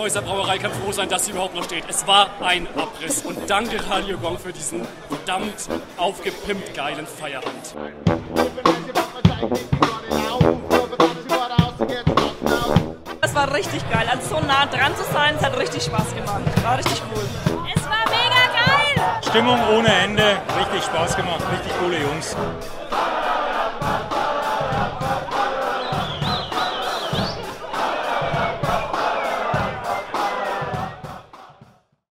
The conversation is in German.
Neuser Brauerei kann froh sein, dass sie überhaupt noch steht. Es war ein Abriss. Und danke Radio Gong für diesen verdammt aufgepimpt geilen Feierabend. Es war richtig geil. Also so nah dran zu sein, es hat richtig Spaß gemacht. War richtig cool. Es war mega geil! Stimmung ohne Ende, richtig Spaß gemacht, richtig coole Jungs.